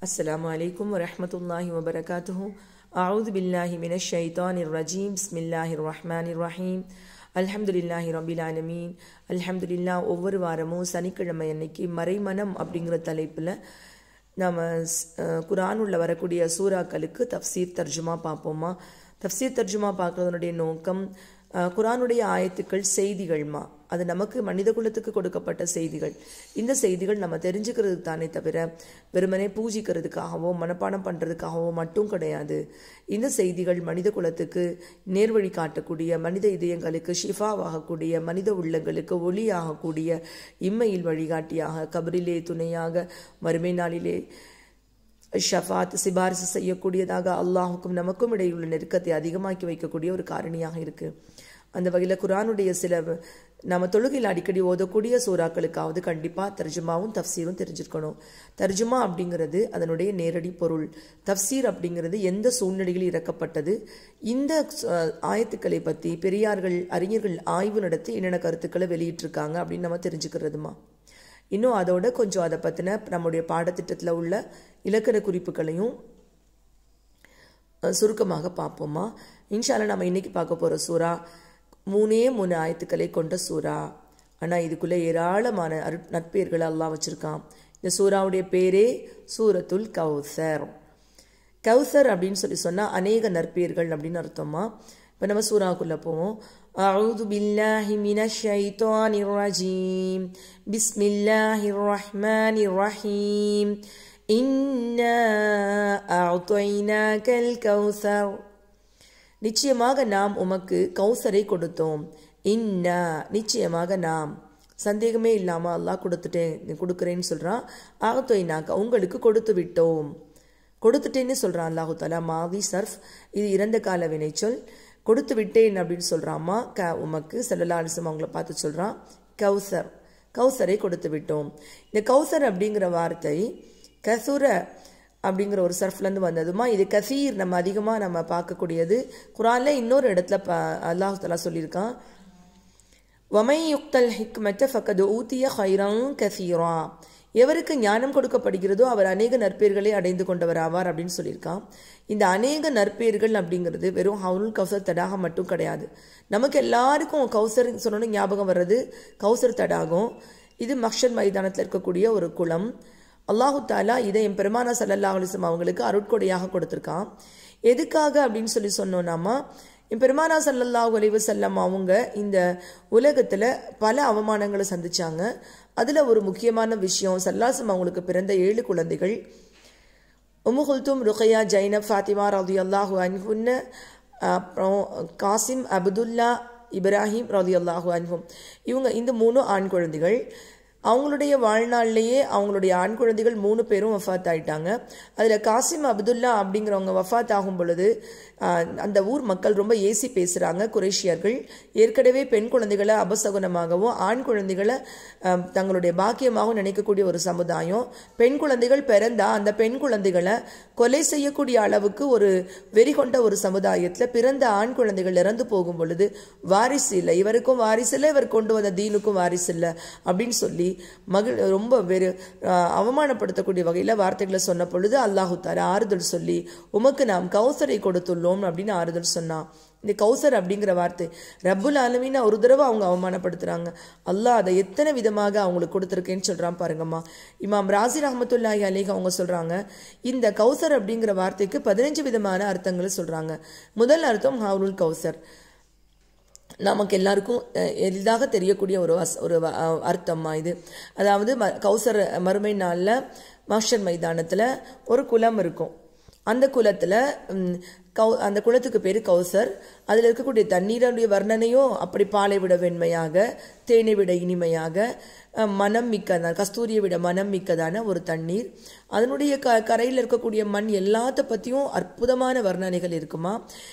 अस्सलामु अलैकुम वरहमतुल्लाहि वबरकातुहु। अऊज़ु बिल्लाहि मिनश शैतानिर रजीम। बिस्मिल्लाहिर रहमानिर रहीम। அல்ஹம்துலில்லாஹி ரபில் ஆலமீன். அல்ஹம்துலில்லாஹ். ஒவ்வொரு வாரமும் சனிக்கிழமை அன்னைக்கு மறைமனம் அப்படிங்கிற தலைப்பில் நம்ம குர்ஆன் உள்ள வரக்கூடிய சூறாக்களுக்கு தஃப்சீர் தர்ஜுமா பார்ப்போமா. தஃப்சீர் தர்ஜுமா பார்க்கறதுனுடைய நோக்கம் குர்ஆனுடைய ஆயத்துக்கள் செய்திகள்மா, அது நமக்கு மனித குலத்துக்கு கொடுக்கப்பட்ட செய்திகள். இந்த செய்திகள் நம்ம தெரிஞ்சுக்கிறதுக்கு தானே தவிர வெறுமனே பூஜிக்கிறதுக்காகவோ மனப்பாடம் பண்ணுறதுக்காகவோ மட்டும் கிடையாது. இந்த செய்திகள் மனித குலத்துக்கு நேர்வழி காட்டக்கூடிய, மனித இதயங்களுக்கு ஷிஃபாவாகக்கூடிய, மனித உள்ளங்களுக்கு ஒளியாகக்கூடிய, இம்மையில் வழிகாட்டியாக, கபரிலே துணையாக, மறுமை நாளிலே ஷஃபாத் சிபாரிசு செய்யக்கூடியதாக, அல்லாஹுக்கும் நமக்கும் இடையுள்ள நெருக்கத்தை அதிகமாக்கி வைக்கக்கூடிய ஒரு காரணியாக இருக்குது. அந்த வகையில் குர்ஆனுடைய சில நம்ம தொழுகையில் அடிக்கடி ஓதக்கூடிய சூறாக்களுக்காவது கண்டிப்பாக தர்ஜுமாவும் தஃப்சீரும் தெரிஞ்சிருக்கணும். தர்ஜுமா அப்படிங்கிறது அதனுடைய நேரடி பொருள். தஃப்சீர் அப்படிங்கிறது எந்த சூழ்நிலையில் இறக்கப்பட்டது, இந்த ஆயத்துக்களை பற்றி பெரியார்கள் அறிஞர்கள் ஆய்வு நடத்தி என்னென்ன கருத்துக்களை வெளியிட்டிருக்காங்க அப்படின்னு நம்ம தெரிஞ்சுக்கிறதுமா. இன்னும் அதோட கொஞ்சம் அதை பற்றின நம்முடைய பாடத்திட்டத்தில் உள்ள இலக்கண குறிப்புகளையும் சுருக்கமாக பார்ப்போமா. இன்ஷா அல்லாஹ் நம்ம இன்னைக்கு பார்க்க போகிற சூறா 3 ஆயத்துக்களை கொண்ட சூறா. ஆனால் இதுக்குள்ளே ஏராளமான நட்பெயர்களை அல்லாஹ் வச்சுருக்கான். இந்த சூறாவுடைய பேரே சூரத்துல் கௌசர். கௌசர் அப்படின்னு சொல்லி சொன்னால் அநேக நற்பெயர்கள் அப்படின்னு அர்த்தமா. இப்போ நம்ம சூறாவுக்குள்ளே போவோம். அஊது பில்லாஹி மினஷ் ஷைத்தானிர் ரஜீம். பிஸ்மில்லாஹிர் ரஹ்மானிர் ரஹீம். இன்னா அஅதைனாகல் கௌசர். நிச்சயமாக நாம் உமக்கு கௌசரை கொடுத்தோம். இன்னா நிச்சயமாக நாம், சந்தேகமே இல்லாமல் அல்லாஹ் கொடுக்குறேன்னு சொல்கிறான். அஅதைனாக உங்களுக்கு கொடுத்து விட்டோம், கொடுத்துட்டேன்னு சொல்கிறான் அல்லாஹு தஆலா. மாவி சர்ஃப், இது இறந்த கால வினைச்சொல். கொடுத்து விட்டேன் அப்படின்னு சொல்கிறாம்மா. உமக்கு ஸல்லல்லாஹு அலைஹி வஸல்லம் அவங்கள பார்த்து சொல்கிறான் கௌசர், கௌசரை கொடுத்து விட்டோம். இந்த கௌசர் அப்படிங்கிற வார்த்தை கசுர அப்படிங்கிற ஒரு சர்ஃப்லேருந்து வந்ததுமா. இது கசீர், நம்ம அதிகமாக நம்ம பார்க்கக்கூடியது. குர்ஆனில் இன்னொரு இடத்துல அல்லாஹ் தஆலா சொல்லியிருக்கான், வமை யுக்தல் ஹிக்மத ஃபகத் ஊதிய ஹைரன் கசீரா. எவருக்கு ஞானம் கொடுக்கப்படுகிறதோ அவர் அநேக நற்பெயர்களை அடைந்து கொண்டவர் ஆவார் அப்படின்னு சொல்லியிருக்கான். இந்த அநேக நற்பெயர்கள் அப்படிங்கிறது வெறும் ஹவுலுல் கௌசர் தடாகம் மட்டும் கிடையாது. நமக்கு எல்லாருக்கும் கௌசர் சொன்னோன்னு ஞாபகம் வர்றது கௌசர் தடாகம். இது மஹ்ஷர் மைதானத்தில் இருக்கக்கூடிய ஒரு குளம். அல்லாஹு தாலா இதை என் பெருமானா ஸல்லல்லாஹு அலைஹி வஸல்லம் அவங்களுக்கு அருட்கொடையாக கொடுத்துருக்கான். எதுக்காக அப்படின்னு சொல்லி சொன்னோம்னாமா, என் பெருமானா ஸல்லல்லாஹு அலைஹி வஸல்லம் அவங்க இந்த உலகத்தில் பல அவமானங்களை சந்திச்சாங்க. அதில் ஒரு முக்கியமான விஷயம், ஸல்லல்லாஹு அலைஹி வஸல்லம் அவங்களுக்கு பிறந்த 7 குழந்தைகள், உம்மு குல்தூம், ருக்கையா, ஜைனப், ஃபாத்திமா ரலியல்லாஹு அன்ஹுன்னு, அப்புறம் காசிம், அப்துல்லா, இப்ராஹிம் ரலியல்லாஹு அன்ஹும், இவங்க இந்த 3 ஆண் குழந்தைகள். அவங்களுடைய வாழ்நாள்லேயே அவங்களுடைய ஆண் குழந்தைகள் 3 பேரும் வஃபாத் ஆயிட்டாங்க. அதில் காசிம், அப்துல்லா அப்படிங்கிறவங்க வஃபாத் ஆகும் பொழுது அந்த ஊர் மக்கள் ரொம்ப ஏசி பேசுகிறாங்க. குறைஷியர்கள் ஏற்கனவே பெண் குழந்தைகளை அபசகுனமாகவும் ஆண் குழந்தைகளை தங்களுடைய பாக்கியமாகவும் நினைக்கக்கூடிய ஒரு சமுதாயம். பெண் குழந்தைகள் பிறந்தா அந்த பெண் குழந்தைகளை கொலை செய்யக்கூடிய அளவுக்கு ஒரு வெறி கொண்ட ஒரு சமுதாயத்தில் பிறந்த ஆண் குழந்தைகள் இறந்து போகும் பொழுது வாரிசு இல்லை, இவருக்கும் வாரிசு இல்லை, இவர் கொண்டு வந்த தீனுக்கும் வாரிசு இல்லை அப்படின்னு சொல்லி ரொம்ப வெறு அவமானப்படுத்தக்கூடிய வகையில் வார்த்தைகளை சொன்ன பொழுது அல்லாஹு தஆலா ஆறுதல் சொல்லி உமக்கு நாம் கௌசரை கொடுத்துள்ளோம் அப்படின்னு ஆறுதல் சொன்னான். இந்த கௌசர் அப்படிங்கிற வார்த்தை ரப்புல் ஆலமீன் ஒரு தடவை அவங்க அவமானப்படுத்துறாங்க. அல்லாஹ் அதை எத்தனை விதமாக அவங்களுக்கு கொடுத்துருக்கேன்னு சொல்றான் பாருங்கம்மா. இமாம் ராசி ரஹ்மத்துல்லாஹி அலைஹி அவங்க சொல்றாங்க, இந்த கௌசர் அப்படிங்கிற வார்த்தைக்கு 15 விதமான அர்த்தங்களை சொல்றாங்க. முதல் அர்த்தம் ஹவுலுல் கௌசர், நமக்கு எல்லாருக்கும் எளிதாக தெரியக்கூடிய ஒரு அர்த்தமா இது. அதாவது கௌசர் மறுமை நாளில் மஹ்ஷர் மைதானத்தில் ஒரு குளம் இருக்கும். அந்த குளத்தில் அந்த குளத்துக்கு பேர் கௌசர். அதில் இருக்கக்கூடிய தண்ணீருடைய வர்ணனையும் அப்படி பாலை விட வெண்மையாக, தேனை விட இனிமையாக, மனம் மிக்கதான, கஸ்தூரியை விட மனம் மிக்கதான ஒரு தண்ணீர். அதனுடைய கரையில் இருக்கக்கூடிய மண் எல்லாத்த பற்றியும் அற்புதமான வர்ணனைகள் இருக்குமா.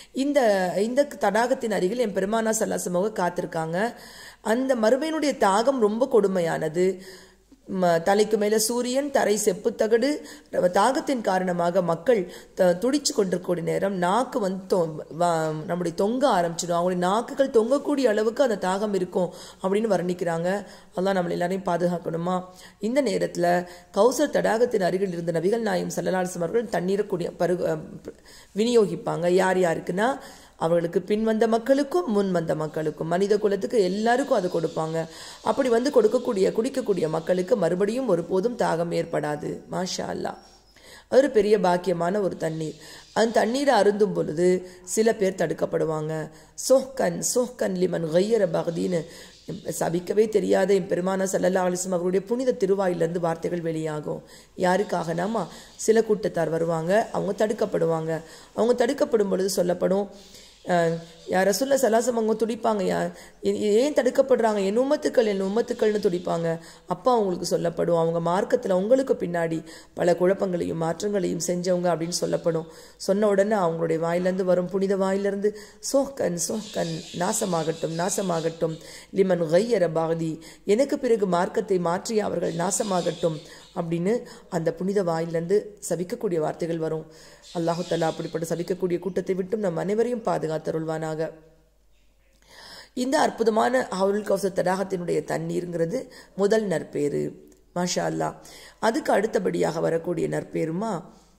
இந்த தடாகத்தின் அருகில் என் பெருமானா ஸல்லல்லாஹு அலைஹி வஸல்லம் காத்திருக்காங்க. அந்த மறுமையினுடைய தாகம் ரொம்ப கொடுமையானது. தலைக்கு மேலே சூரியன், தரை செப்பு தகடு. தாகத்தின் காரணமாக மக்கள் துடிச்சு கொண்டிருக்கக்கூடிய நேரம் நாக்கு வந்து நம்முடைய தொங்க ஆரம்பிச்சிடும். அவங்களுடைய நாக்குகள் தொங்கக்கூடிய அளவுக்கு அந்த தாகம் இருக்கும் அப்படின்னு வர்ணிக்கிறாங்க. அல்லாஹ் நம்மளை எல்லாரையும் பாதுகாக்கணுமா. இந்த நேரத்தில் கௌசர் தடாகத்தின் அருகில் இருந்த நபிகள் நாயகம் ஸல்லல்லாஹு அலைஹி வஸல்லம் அவர்கள் தண்ணீரை விநியோகிப்பாங்க. யார் யாருக்குன்னா அவர்களுக்கு பின் வந்த மக்களுக்கும் முன் வந்த மக்களுக்கும், மனித குலத்துக்கு எல்லாருக்கும் அது கொடுப்பாங்க. அப்படி வந்து குடிக்கக்கூடிய மக்களுக்கு மறுபடியும் ஒருபோதும் தாகம் ஏற்படாது. மாஷா அல்லாஹ். அது ஒரு பெரிய பாக்கியமான ஒரு தண்ணீர். அந்த தண்ணீரை அருந்தும் பொழுது சில பேர் தடுக்கப்படுவாங்க. சோஹ்கன் லிமன் கய்யர பகதீன்னு சபிக்கவே தெரியாத என் பெருமானா ஸல்லல்லாஹு அலைஹி வஸல்லம் அவருடைய புனித திருவாயிலிருந்து வார்த்தைகள் வெளியாகும். யாருக்காக நாம சில கூட்டத்தார் வருவாங்க, அவங்க தடுக்கப்படுவாங்க. அவங்க தடுக்கப்படும் பொழுது சொல்லப்படும், யார் ரசூலுல்லாஹி ஸல்லல்லாஹு அலைஹி வஸல்லம் அவங்க துடிப்பாங்க, ஏன் தடுக்கப்படுறாங்க, என் உம்மத்துக்கள்னு துடிப்பாங்க. அப்போ அவங்களுக்கு சொல்லப்படும், அவங்க மார்க்கத்தில் உங்களுக்கு பின்னாடி பல குழப்பங்களையும் மாற்றங்களையும் செஞ்சவங்க அப்படின்னு சொல்லப்படும். சொன்ன உடனே அவங்களுடைய வாயிலிருந்து வரும் புனித வாயிலிருந்து சோஹ்கன் நாசமாகட்டும் லிமன் கய்யர பாகதி, எனக்கு பிறகு மார்க்கத்தை மாற்றி அவர்கள் நாசமாகட்டும் அப்படின்னு அந்த புனித வாயிலிருந்து சபிக்கக்கூடிய வார்த்தைகள் வரும். அல்லாஹு தஆலா அப்படிப்பட்ட சபிக்கக்கூடிய கூட்டத்தை விட்டும் நம் அனைவரையும் பாதுகாத்தருள்வானாக. இந்த அற்புதமான ஹவுலுல் கௌசர் தடாகத்தினுடைய தண்ணீருங்கிறது முதல் நற்பேறு. மாஷா அல்லாஹ். அதுக்கு அடுத்தபடியாக வரக்கூடிய நற்பேருமா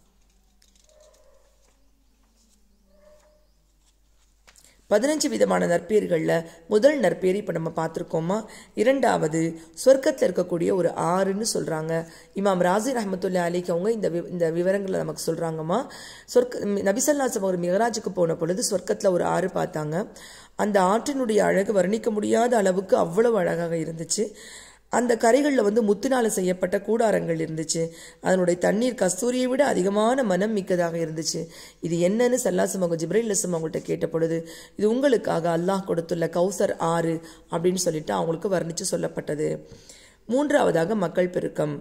பதினஞ்சு விதமான நற்பேர்களில் முதல் நற்பேர் இப்போ நம்ம பார்த்துருக்கோமா. இரண்டாவது சொர்க்கத்தில் இருக்கக்கூடிய ஒரு ஆறுன்னு சொல்கிறாங்க. இமாம் ராசி ரஹ்மத்துல்லாஹி அலைஹி அவங்க இந்த விவரங்களை நமக்கு சொல்கிறாங்கம்மா. நபி ஸல்லல்லாஹு அலைஹி வஸல்லம் ஒரு மிகராஜுக்கு போன பொழுது சொர்க்கத்தில் ஒரு ஆறு பார்த்தாங்க. அந்த ஆற்றினுடைய அழகு வர்ணிக்க முடியாத அளவுக்கு அவ்வளவு அழகாக இருந்துச்சு. அந்த கரைகளில் வந்து முத்தினால செய்யப்பட்ட கூடாரங்கள் இருந்துச்சு. அதனுடைய தண்ணீர் கஸ்தூரியை விட அதிகமான மனம் மிக்கதாக இருந்துச்சு. இது என்னன்னு ஸல்லல்லாஹு ஜிப்ரீல் அலைஹிஸ்ஸலாம் அவங்கள்ட்ட கேட்ட பொழுது, இது உங்களுக்காக அல்லாஹ் கொடுத்துள்ள கௌசர் ஆறு அப்படின்னு சொல்லிட்டு அவங்களுக்கு வர்ணித்து சொல்லப்பட்டது. மூன்றாவதாக மக்கள் பெருக்கம்.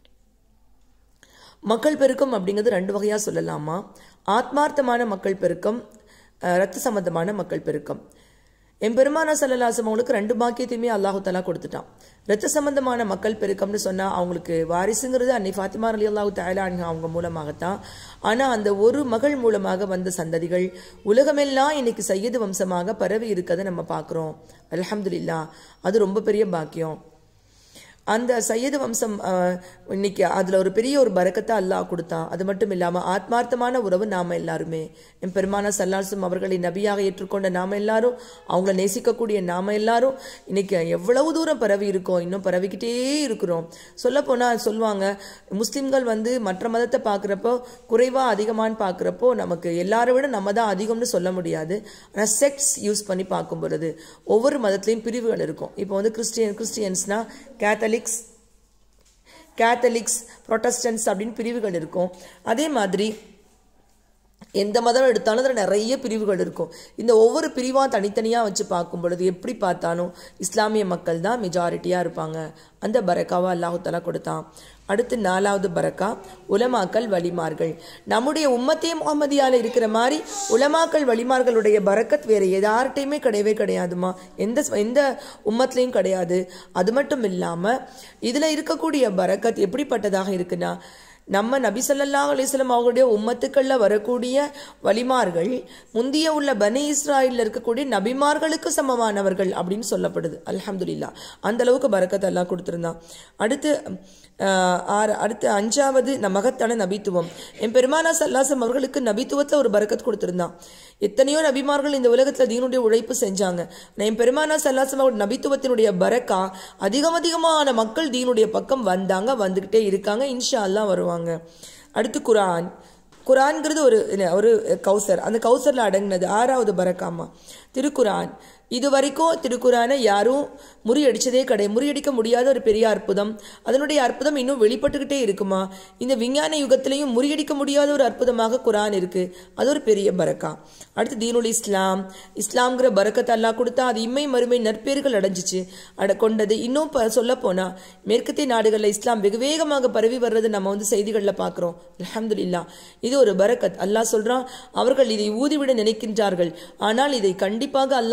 மக்கள் பெருக்கம் அப்படிங்கிறது ரெண்டு வகையாக சொல்லலாமா. ஆத்மார்த்தமான மக்கள் பெருக்கம், இரத்த சம்பந்தமான மக்கள் பெருக்கம். என் பெருமானா ஸல்லல்லாஹு அலைஹி வஸல்லம் அவங்களுக்கு ரெண்டு பாக்கியத்தையுமே அல்லாஹு தஆலா கொடுத்துட்டான். இரத்த சம்பந்தமான மக்கள் பெருக்கம்னு சொன்னால் அவங்களுக்கு வாரிசுங்கிறது அன்னை ஃபாத்திமா ரலியல்லாஹு தஆலா அன்ஹா அவங்க மூலமாகத்தான். ஆனால் அந்த ஒரு மகள் மூலமாக வந்த சந்ததிகள் உலகமெல்லாம் இன்னைக்கு சையது வம்சமாக பரவி இருக்கிறத நம்ம பார்க்குறோம். அல்ஹம்துலில்லாஹ். அது ரொம்ப பெரிய பாக்கியம். அந்த சையது வம்சம் இன்னைக்கு அதில் ஒரு பெரிய ஒரு பரக்கத்தை அல்லாஹ் கொடுத்தான். அது மட்டும் இல்லாமல் ஆத்மார்த்தமான உறவு நாம் எல்லாருமே, என் பெருமானா ஸல்லல்லாஹு அலைஹி வஸல்லம் அவர்களை நபியாக ஏற்றுக்கொண்ட நாம் எல்லாரும், அவங்கள நேசிக்கக்கூடிய நாம் எல்லாரும் இன்னைக்கு எவ்வளவு தூரம் பரவி இருக்கோம், இன்னும் பரவிக்கிட்டே இருக்கிறோம். சொல்லப்போனால் சொல்லுவாங்க, முஸ்லீம்கள் வந்து மற்ற மதத்தை பார்க்குறப்போ குறைவாக அதிகமானு பார்க்குறப்போ நமக்கு எல்லாரை விட நம்ம தான் அதிகம்னு சொல்ல முடியாது. ஆனால் செக்ஸ் யூஸ் பண்ணி பார்க்கும் பொழுது ஒவ்வொரு மதத்துலேயும் பிரிவுகள் இருக்கும். இப்போ வந்து கிறிஸ்டியன்ஸ்னா கேத்தலிக்ஸ் புரோட்டஸ்டன்ட்ஸ் அப்படின்னு பிரிவுகள் இருக்கும். அதே மாதிரி எந்த மதம் எடுத்தாலும் அதில் நிறைய பிரிவுகள் இருக்கும். இந்த ஒவ்வொரு பிரிவாக தனித்தனியாக வச்சு பார்க்கும் பொழுது எப்படி பார்த்தாலும் இஸ்லாமிய மக்கள் தான் மெஜாரிட்டியாக இருப்பாங்க. அந்த பரக்காவை அல்லாஹு தஆலா கொடுத்தான். அடுத்து நாலாவது பரக்கா உலமாக்கள் வலிமார்கள். நம்முடைய உம்மத்தே முஹம்மதியால இருக்கிற மாதிரி உலமாக்கள் வலிமார்களுடைய பரக்கத் வேறு யார்கிட்டையுமே கிடையவே கிடையாதுமா. எந்த உம்மத்துலேயும் கிடையாது. அது மட்டும் இல்லாமல் இதில் இருக்கக்கூடிய பரக்கத் எப்படிப்பட்டதாக இருக்குன்னா, நம்ம நபி ஸல்லல்லாஹு அலைஹி வஸல்லம் அவங்களுடைய உம்மத்துக்களில் வரக்கூடிய வலிமார்கள் முந்திய உள்ள பனி இஸ்ராயலில் இருக்கக்கூடிய நபிமார்களுக்கு சமமானவர்கள் அப்படின்னு சொல்லப்படுது. அல்ஹம்துலில்லாஹ். அந்த அளவுக்கு பரக்கத் அல்லாஹ் கொடுத்துருந்தான். அடுத்து அஞ்சாவது மகத்தான நபித்துவம். என் பெருமானா ஸல்லல்லாஹு அலைஹி வஸல்லம் அவர்களுக்கு நபித்துவத்தில் ஒரு பரக்கத் கொடுத்துருந்தான். எத்தனையோ நபிமார்கள் இந்த உலகத்தில் தீனுடைய உழைப்பு செஞ்சாங்க. என் பெருமானா ஸல்லல்லாஹு அலைஹி வஸல்லம் நபித்துவத்தினுடைய பரக்கா அதிகமான மக்கள் தீனுடைய பக்கம் வந்தாங்க, வந்துக்கிட்டே இருக்காங்க, இன்ஷா அல்லாஹ் வருவாங்க. அடுத்து குரான்ங்கிறது ஒரு கௌசர். அந்த கௌசரில் அடங்கினது ஆறாவது பரக்காமா திருக்குரான். இது வரைக்கும் திருக்குரானை யாரும் முறியடிக்க முடியாத ஒரு பெரிய அற்புதம். அதனுடைய அற்புதம் இன்னும் வெளிப்பட்டுக்கிட்டே இருக்குமா. இந்த விஞ்ஞான யுகத்திலையும் முறியடிக்க முடியாத ஒரு அற்புதமாக குரான் இருக்கு. அது ஒரு பெரிய பரக்கா. அடுத்து தீனுல் இஸ்லாம்ங்கிற பரக்கத்தை அல்லாஹ் கொடுத்தா அது இம்மை மறுமை நற்பேறுகள் அடைஞ்சிச்சு கொண்டது. இன்னும் சொல்ல போனா மேற்கத்திய நாடுகளில் இஸ்லாம் வெகு வேகமாக பரவி வர்றது நம்ம வந்து செய்திகளில் பார்க்குறோம். அல்ஹம்துலில்லாஹ். இது ஒரு பரக்கத். அல்லாஹ் சொல்றான், அவர்கள் இதை ஊதிவிட நினைக்கின்றார்கள், ஆனால் இதை கண்டிப்பாக அல்லாஹ் முழுமைப்படுத்த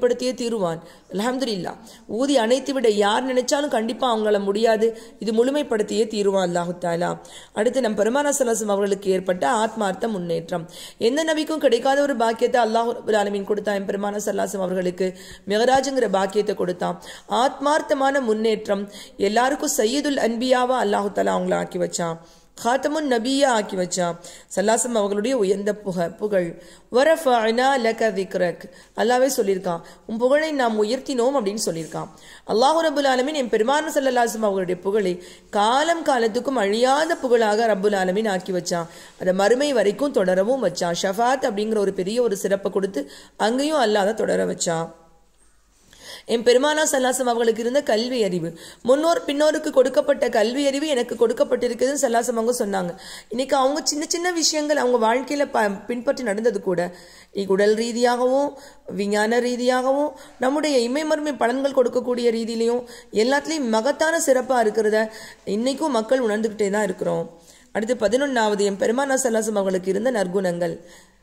முழுமைப்படுத்தியே தீருவான். அல்ஹம்துலில்லாஹ். ஊதி அணைத்து விட யார் நினைச்சாலும் கண்டிப்பா அவங்கள முடியாது, இது முழுமைப்படுத்தியே தீருவான் அல்லாஹு தஆலா. அடுத்து நம் பெருமானா ஸல்லல்லாஹு அலைஹி வஸல்லம் அவர்களுக்கு ஏற்பட்ட ஆத்மார்த்த முன்னேற்றம். எந்த நபிக்கும் கிடைக்காத ஒரு பாக்கியத்தை அல்லாஹ் ரப்பல் ஆலமீன் கொடுத்தான். என் பெருமானா ஸல்லல்லாஹு அலைஹி வஸல்லம் அவர்களுக்கு மிஹராஜ்ங்கிற பாக்கியத்தை கொடுத்தான். ஆத்மார்த்தமான முன்னேற்றம். எல்லாருக்கும் சையதுல் அன்பியாவா அல்லாஹு தஆலா அவங்கள ஆக்கி வச்சான். காத்தமுன் நபியா ஆக்கி வச்சான். ஸல்லல்லாஹு அவர்களுடைய உயர்ந்த புகழ். வரஃபஅனா லக திக்ரக், அல்லாஹ்வே சொல்லியிருக்கான், உன் புகழை நாம் உயர்த்தினோம் அப்படின்னு சொல்லியிருக்கான். அல்லாஹ் ரப்பல் ஆலமீன் என் பெருமானார் ஸல்லல்லாஹு அலைஹி வஸல்லம் அவர்களுடைய புகழை காலத்துக்கும் அழியாத புகழாக ரப்பல் ஆலமீன் ஆக்கி வச்சான். அதை மறுமை வரைக்கும் தொடரவும் வச்சான். ஷஃபாத் அப்படிங்கிற ஒரு பெரிய ஒரு சிறப்பை கொடுத்து அங்கேயும் அல்லாஹ் அதை தொடர வச்சான். என் பெருமானா ஸல்லல்லாஹு அலைஹி வஸல்லம் அவர்களுக்கு இருந்த கல்வி அறிவு, முன்னோர் பின்னோருக்கு கொடுக்கப்பட்ட கல்வி அறிவு எனக்கு கொடுக்கப்பட்டிருக்குதுன்னு ஸல்லல்லாஹு அலைஹி வஸல்லம் அவங்க சொன்னாங்க. இன்னைக்கு அவங்க சின்ன சின்ன விஷயங்கள் அவங்க வாழ்க்கையில பின்பற்றி நடந்தது கூட உடல் ரீதியாகவும் விஞ்ஞான ரீதியாகவும் நம்முடைய இமைமர்மை பலன்கள் கொடுக்கக்கூடிய ரீதியிலையும் எல்லாத்துலேயும் மகத்தான சிறப்பாக இருக்கிறத இன்னைக்கும் மக்கள் உணர்ந்துக்கிட்டே தான் இருக்கிறோம். அடுத்து 11வது என் பெருமானா ஸல்லல்லாஹு அலைஹி வஸல்லம் அவர்களுக்கு இருந்த நற்குணங்கள்.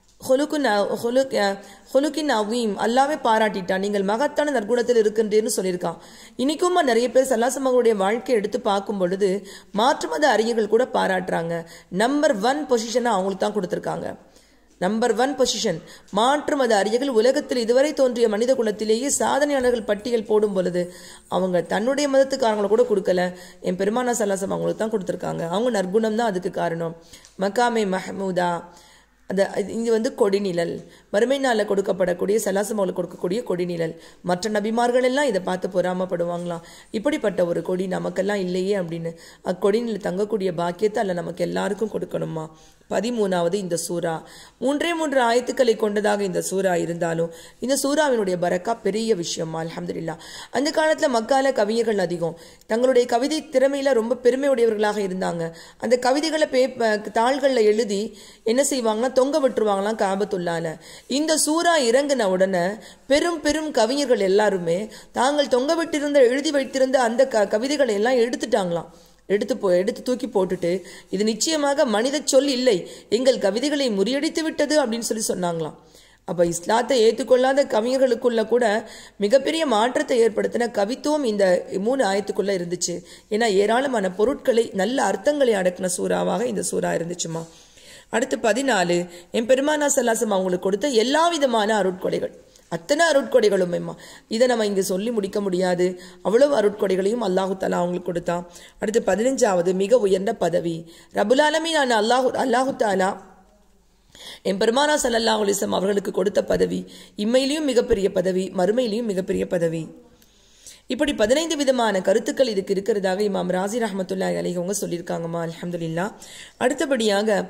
அல்லாவே பாராட்டிட்டான், நீங்கள் மகத்தான நற்குணத்தில் இருக்கின்றேன்னு சொல்லியிருக்கான். இன்னைக்கும் நிறைய பேர் ஸல்லல்லாஹு அலைஹி வஸல்லம் அவங்களுடைய வாழ்க்கையை எடுத்து பார்க்கும் பொழுது மாற்று மத அறிஞர்கள் கூட பாராட்டுறாங்க. நம்பர் 1 பொசிஷனை அவங்களுக்கு தான் கொடுத்துருக்காங்க. Number 1 position. மாற்று மத அறிஞர்கள் உலகத்தில் இதுவரை தோன்றிய மனித குலத்திலேயே சாதனையாளர்கள் பட்டியல் போடும் பொழுது அவங்க தன்னுடைய மதத்துக்காரங்களை கூட கொடுக்கல, என் பெருமானா ஸல்லல்லாஹு அலைஹி வஸல்லம் அவங்களுக்கு தான் கொடுத்துருக்காங்க. அவங்க நற்குணம் தான் அதுக்கு காரணம். மகாமே மஹமூதா, இது கொடிநிழல், மறுமை நாளில் கொடுக்கப்படக்கூடிய ஸல்லல்லாஹு அலைஹி வஸல்லம் கொடுக்கக்கூடிய கொடிநிழல். மற்ற நபிமார்கள் எல்லாம் இதை பார்த்து பொறாமப்படுவாங்களாம், இப்படிப்பட்ட ஒரு கொடி நமக்கெல்லாம் இல்லையே அப்படின்னு. அக்கொடிநிழல் தங்கக்கூடிய பாக்கியத்தை அல்ல நமக்கு எல்லாருக்கும் கொடுக்கணுமா. 13வது இந்த சூரா 3 ஆயத்துக்களை கொண்டதாக இந்த சூரா இருந்தாலும் இந்த சூராவினுடைய பரக்கா பெரிய விஷயம். அல்ஹம்துலில்லாஹ். அந்த காலத்துல மக்கால கவிஞர்கள் அதிகம், தங்களுடைய கவிதை திறமையில ரொம்ப பெருமையுடையவர்களாக இருந்தாங்க. அந்த கவிதைகளை தாள்களில் எழுதி என்ன செய்வாங்கன்னா தொங்க விட்டுருவாங்களாம் காபத்துள்ளால. இந்த சூரா இறங்கின உடனே பெரும் கவிஞர்கள் எல்லாருமே தாங்கள் தொங்க விட்டிருந்த எழுதி வைத்திருந்த அந்த கவிதைகளை எல்லாம் எடுத்துட்டாங்களாம். எடுத்து தூக்கி போட்டுட்டு இது நிச்சயமாக மனித சொல் இல்லை, எங்கள் கவிதைகளை முறியடித்து விட்டது அப்படின்னு சொன்னாங்களாம். அப்ப இஸ்லாத்தை ஏற்றுக்கொள்ளாத கவிஞர்களுக்குள்ள கூட மிகப்பெரிய மாற்றத்தை ஏற்படுத்தின கவித்துவம் இந்த 3 ஆயத்துக்குள்ள இருந்துச்சு. ஏன்னா ஏராளமான பொருட்களை நல்ல அர்த்தங்களை அடக்கின சூறாவாக இந்த சூறா இருந்துச்சுமா. அடுத்து 14 என் பெருமானா ஸல்லல்லாஹு அலைஹி வஸல்லம் அவங்களுக்கு கொடுத்த எல்லா விதமான அருட்கொடைகள். அத்தனை அருட்கொடைகளும் இதை நம்ம இங்கே சொல்லி முடிக்க முடியாது. அவ்வளவு அருட்கொடைகளையும் அல்லாஹு தஆலா அவங்களுக்கு கொடுத்தான். அடுத்து 15வது மிக உயர்ந்த பதவி. ரப்புல் ஆலமீன் அல்லாஹு தஆலா என் பெருமானா ஸல்லல்லாஹு அலைஹி வஸல்லம் அவர்களுக்கு கொடுத்த பதவி இம்மையிலையும் மிகப்பெரிய பதவி, மறுமையிலையும் மிகப்பெரிய பதவி. இப்படி 15 விதமான கருத்துக்கள் இதுக்கு இருக்கிறதாக இமாம் ராசி ரஹ்மத்துல்லாஹி அலைஹி அவங்க சொல்லியிருக்காங்கம்மா. அல்ஹம்துலில்லாஹ். அடுத்தபடியாக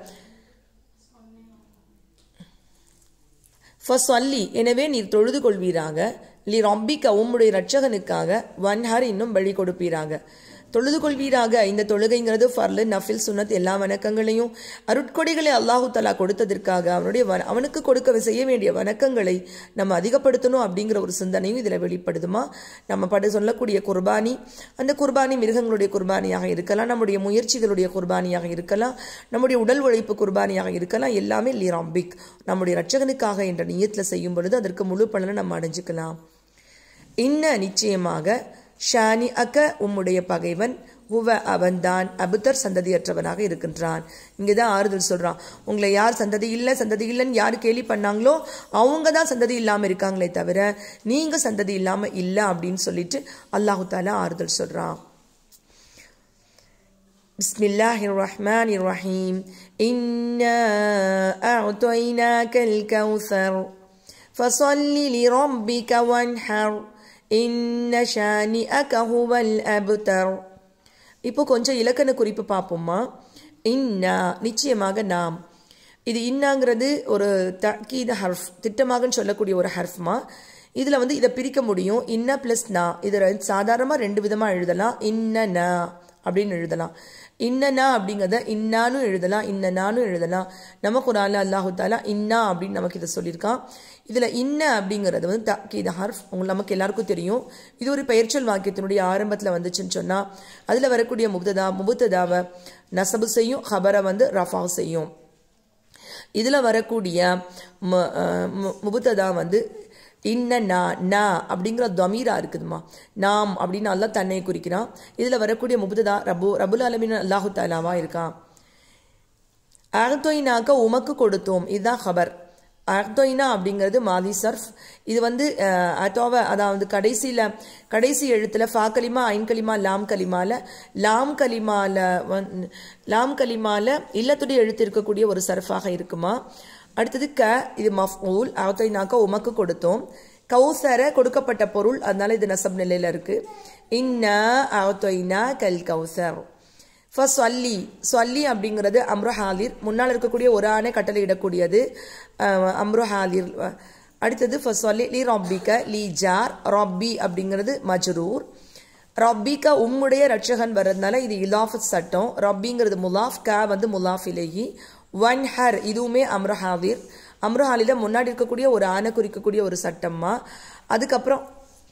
ஃபஸ்வல்லி, எனவே நீர் தொழுது கொள்வீராக, லி ரப்பிக, உம்முடைய இரட்சகனுக்காக, வன்ஹர், இன்னும் பலி கொடுப்பீராக. தொழுது கொள்வீராக, இந்த தொழுகைங்கிறது ஃபர்லு, நஃபில், சுன்னத் எல்லா வணக்கங்களையும் அருட்கொடைகளை அல்லாஹு தஆலா கொடுத்ததற்காக அவனுக்கு கொடுக்க செய்ய வேண்டிய வணக்கங்களை நம்ம அதிகப்படுத்தணும் அப்படிங்கிற ஒரு சிந்தனையும் இதில் வெளிப்படுதுமா. நம்ம சொல்லக்கூடிய குர்பானி, அந்த குர்பானி மிருகங்களுடைய குர்பானியாக இருக்கலாம், நம்முடைய முயற்சிகளுடைய குர்பானியாக இருக்கலாம், நம்முடைய உடல் உழைப்பு குர்பானியாக இருக்கலாம், எல்லாமே லி ரப்பிக், நம்முடைய இரட்சகனுக்காக என்ற நியத்தில் செய்யும் பொழுது அதற்கு முழு பலனை நம்ம அடைஞ்சுக்கலாம். நிச்சயமாக ஷானி அக்க, உம்முடைய பகைவன், ஹுவ, அவன்தான், அபுத்தர், சந்ததியற்றவனாக இருக்கின்றான். இங்கேதான் ஆறுதல் சொல்றான். உங்களை யார் சந்ததி இல்லைன்னு யாரு கேலி பண்ணாங்களோ அவங்க தான் சந்ததி இல்லாம இருக்காங்களே தவிர நீங்க சந்ததி இல்லாம இல்ல அப்படின்னு சொல்லிட்டு அல்லாஹு தஆலா ஆறுதல் சொல்றான். பிஸ்மில்லாஹிர் ரஹ்மானிர் ரஹீம். இன்னா அஅதைனாகல் கௌஸர் ஃபஸல்லி லிரப்பிக வன்ஹர் இன்ன ஷானிஅக ஹுவல் அப்தர். இப்போ கொஞ்சம் இலக்கண குறிப்பு பார்ப்போம்மா. இன்னா, நிச்சயமாக நாம். இது இன்னாங்கிறது ஒரு தக்கீத ஹர்ஃப், திட்டமாகன்னு சொல்லக்கூடிய ஒரு ஹர்ஃப்மா. இதில் இதை பிரிக்க முடியும். இன்ன ப்ளஸ் நா. இதில் சாதாரணமாக 2 விதமாக எழுதலாம். இன்ன அப்படின்னு எழுதலாம். இன்னனா அப்படிங்கிறத இன்னானும் எழுதலாம், இன்னனானும் எழுதலாம். நம்ம குர்ஆன்ல அல்லாஹு தஆலா இன்னா அப்படின்னு நமக்கு இதை சொல்லியிருக்கான். இதில் இன்ன அப்படிங்கிறது தக்கீத ஹர்ஃப். நமக்கு எல்லாருக்கும் தெரியும். இது ஒரு பெயர்ச்சொல் வாக்கியத்தினுடைய ஆரம்பத்தில் வந்துச்சுன்னு சொன்னால் அதில் வரக்கூடிய முபுத்ததாவை நசபு செய்யும், ஹபரை ரஃபா செய்யும். இதில் வரக்கூடிய முபுத்ததா இன்ன நா அப்படிங்கிற தமீரா இருக்குதுமா. நாம் அப்படின்னு அல்லாஹ் தன்னை குறிக்கிறான். இதில் வரக்கூடிய முபுததா ரபுல் ஆலமீன் அல்லாஹு தாலாவா இருக்கான். அஅ்தொய்னாக்க உமக்கு கொடுத்தோம், இதுதான் ஹபர். அஅ்தொய்னா அப்படிங்கிறது மாதி சர்ஃப். இது வந்து அத்தோவ, அதாவது கடைசி எழுத்துல ஃபா கலிமா ஐன் கலிமா லாம் கலிமால இல்லத்துடைய எழுத்து இருக்கக்கூடிய ஒரு சர்ஃபாக இருக்குமா. அடுத்தது இது மஃஊல். அஅ்தொய்னாக்க உமக்கு கொடுத்தோம். கௌசர கொடுக்கப்பட்ட பொருள், அதனால இது நசப் நிலையில இருக்கு. இன்னா அஅ்தொய்னா கல் கௌசர். சொல்லி அப்படிங்கிறது அம்ரு ஹாலிர், முன்னால் இருக்கக்கூடிய ஒரு ஆணை கட்டளை இடக்கூடியது அம்ரு ஹாலிர். அடுத்தது ஃபஸ்வல்லி லி ரப்பிக லி ஜார், ரப்பி அப்படிங்கிறது மஜ்ரூர். ரப்பிக உம்முடைய ரட்சகன் வர்றதுனால இது இலாஃபத் சட்டம். ரப்பிங்கிறது முலாஃப், க வந்து முலாஃப் இலைஹி. வன்ஹர் இதுவுமே அம்ரு ஹாலிர். அம்ரு ஹாலில முன்னாடி இருக்கக்கூடிய ஒரு ஆணை குறிக்கக்கூடிய ஒரு சட்டம்மா. அதுக்கப்புறம்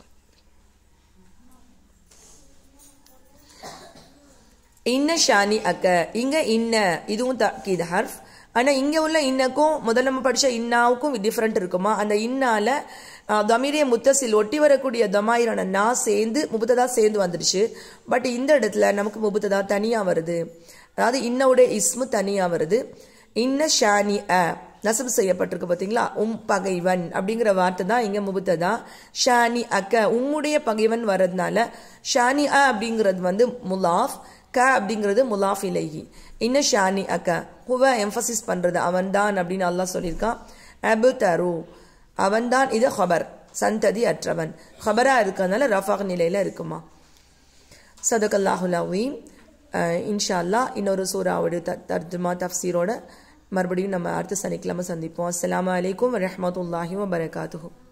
இன்ன ஷானி அக்க, இங்க இன்ன இதுவும் தக்கீத் ஹர்ஃப். ஆனா இங்க உள்ள இன்னக்கும் முதல்ல நம்ம படிச்ச இன்னாவுக்கும் டிஃபரெண்ட் இருக்குமா. அந்த இன்னால தமீரே முத்தசில் ஒட்டி வரக்கூடிய தமாயிரான நா சேர்ந்து முபுத்ததா சேர்ந்து வந்துடுச்சு. பட் இந்த இடத்துல நமக்கு முபுத்ததா தனியா வருது, அதாவது இன்னவுடைய இஸ்மு தனியா வருது. இன்ன ஷானி அ நசபு செய்யப்பட்டிருக்கு பார்த்தீங்களா. பகைவன் அப்படிங்கிற வார்த்தை தான் இங்க முபுத்ததா. ஷானி அக்க உம்முடைய பகைவன் வர்றதுனால ஷானி அ அப்படிங்கிறது வந்து முலாஃப், க அப்படிங்கிறது முலாஃப் இலைஹி. இன்ன ஷானி அக்க ஹுவ எம்பசிஸ் பண்றது அவன்தான் அப்படின்னு அல்லாஹ் சொல்லியிருக்கான். அபு தரு அவன்தான், இது ஹபர் சந்ததி அற்றவன். ஹபரா இருக்கிறதுனால ரஃபாக் நிலையில இருக்குமா. சதகல்லாஹுல் அஸீம். இன்ஷா அல்லாஹ் இன்னொரு சூராவுடைய தர்ஜுமா தஃப்சீரோட மறுபடியும் நம்ம அடுத்த சனிக்கிழமை சந்திப்போம். அஸ்ஸலாமு அலைக்கும் வரஹ்மத்துல்லாஹி வபரகாத்துஹு.